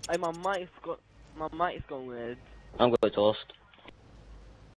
Hey, my mic's gone weird. I'm going toast.